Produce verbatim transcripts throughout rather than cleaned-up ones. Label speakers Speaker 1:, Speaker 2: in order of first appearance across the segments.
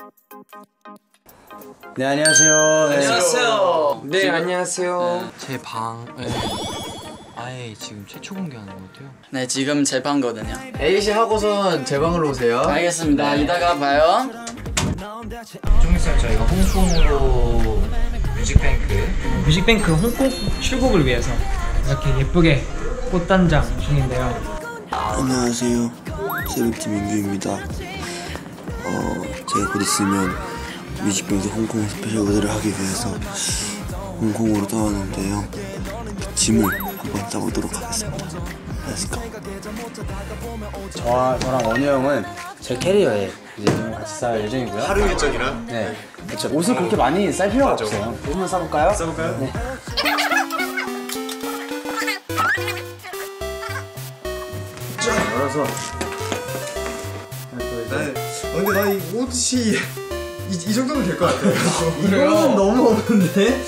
Speaker 1: 네, 안녕하세요.
Speaker 2: 네, 안녕하세요. 네,
Speaker 3: 지금,
Speaker 2: 안녕하세요.
Speaker 3: 네, 제 방 네. 아예 지금 최초 공개하는 것 같아요.
Speaker 4: 네, 지금 제 방거든요.
Speaker 2: 에이씨 하고선 제 방으로 오세요.
Speaker 4: 알겠습니다. 이따가 봐요.
Speaker 3: 좀 있으면 저희가 홍콩으로 뮤직뱅크
Speaker 5: 뮤직뱅크 홍콩 출국을 위해서 이렇게 예쁘게 꽃단장 중인데요.
Speaker 6: 안녕하세요. 세븐틴 민규입니다. 어, 제가 곧 있으면 뮤직뱅크 홍콩 스페셜 무대를 하기 위해서 홍콩으로 떠나는데요. 그 짐을 한번 따보도록 하겠습니다. Let's go.
Speaker 1: 저와, 저랑 원우 형은 제 캐리어에 이제 같이 살 예정이고요.
Speaker 7: 하루 일정이랑?
Speaker 1: 네. 그렇죠. 옷을 그렇게 많이 쌀 필요가
Speaker 7: 맞아.
Speaker 1: 없어요. 옷만 싸볼까요?
Speaker 7: 싸볼까요?
Speaker 1: 네. 쫙 열어서.
Speaker 7: 난, 어, 근데 나 이 옷이 이, 이 정도면 될 것 같아요.
Speaker 1: 이거는 너무 없는데?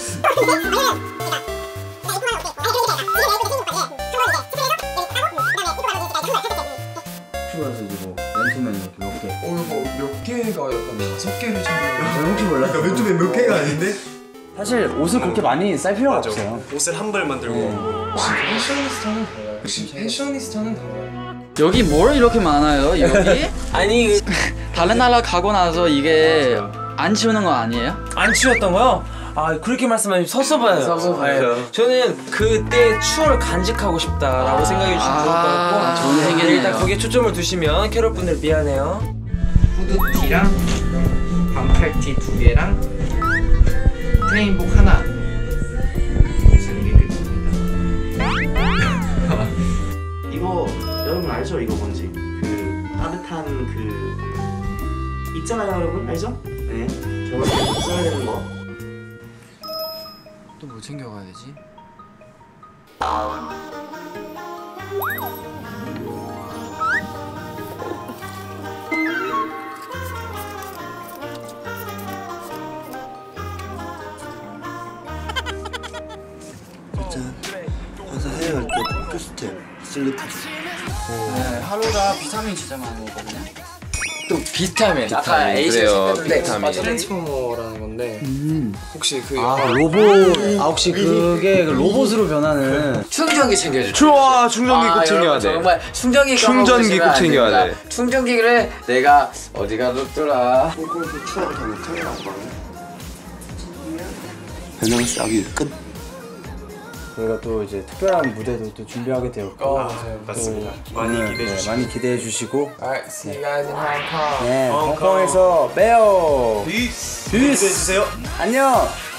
Speaker 1: 추가해서 이제 뭐 맨투맨 이렇게 몇 개.
Speaker 2: 어, 이거 몇 개가 약간 다섯 개를 챙겨요.
Speaker 1: 혹시 몰라?
Speaker 7: 그러니까 맨투맨 몇 개가 아닌데?
Speaker 1: 사실 옷을 그렇게 많이 쌀 필요가
Speaker 7: 맞아.
Speaker 1: 없어요.
Speaker 7: 옷을 한 벌만 들고.
Speaker 2: 패셔니스타는 달라요. 패셔니스타는 달라요.
Speaker 4: 여기 뭘 이렇게 많아요? 여기?
Speaker 2: 아니
Speaker 4: 다른 나라 가고 나서 이게 안 치우는 거 아니에요?
Speaker 8: 안 치웠던 거요? 아 그렇게 말씀하시면 섭섭해요.
Speaker 2: 섭섭해요.
Speaker 8: 네. 저는 그때 추억을 간직하고 싶다라고
Speaker 4: 아,
Speaker 8: 생각해 주시면 좋을 것 같고
Speaker 4: 아, 좋은 생각이네요.
Speaker 8: 일단 거기에 초점을 두시면 캐럿 분들 미안해요.
Speaker 3: 후드티랑 반팔티 두 개랑 트레인복 하나 그래서 이게 끝입니다.
Speaker 9: 이거 여러분 알죠? 이거 뭔지 그 따뜻한 그 있잖아요 여러분 알죠? 네 저거 써야 되는 거.
Speaker 3: 또 뭐 챙겨가야 되지?
Speaker 6: 일단 항상 해외 갈때 학교 스텝 슬리퍼.
Speaker 4: 네, 하루가 비타민 진짜 많이 먹거든요.
Speaker 2: 또 비타민. 아까 에이씨
Speaker 3: 그래요, 비타민.
Speaker 2: 트랜스포머라는 건데
Speaker 1: 음.
Speaker 2: 혹시 그
Speaker 1: 아, 로봇. 아, 혹시 그게 그 로봇으로 변하는.
Speaker 2: 충전기 챙겨줘.
Speaker 3: 좋아, 충전기 꼭 챙겨야 돼.
Speaker 2: 정말 충전기
Speaker 3: 충전기 꼭 챙겨야 돼.
Speaker 2: 충전기를 내가 어디가 뒀더라.
Speaker 6: 홍콩에서 추억을 담은 카메라 안 봐요? 배낭 싸기 끝.
Speaker 1: 저희가 또 이제 특별한 무대도 또 준비하게 되었고.
Speaker 2: 어, 맞아요.
Speaker 7: 맞습니다.
Speaker 1: 또
Speaker 7: 많이
Speaker 1: 오늘,
Speaker 7: 기대해
Speaker 1: 네,
Speaker 7: 주시고.
Speaker 1: 많이 기대해 주시고.
Speaker 2: Alright, see you guys in Hong Kong.
Speaker 1: 네, 홍콩에서 봬요.
Speaker 7: 네.
Speaker 1: 피스.
Speaker 7: 기대해 주세요.
Speaker 1: 안녕.